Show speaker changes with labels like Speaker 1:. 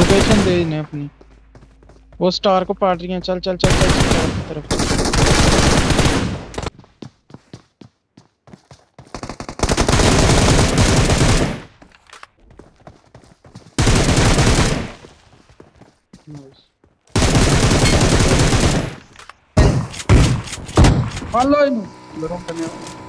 Speaker 1: Location दे इन्हें अपनी। वो स्टार को पाट रही हैं। चल चल चल चल स्टार की तरफ।
Speaker 2: मान लो इन लोगों को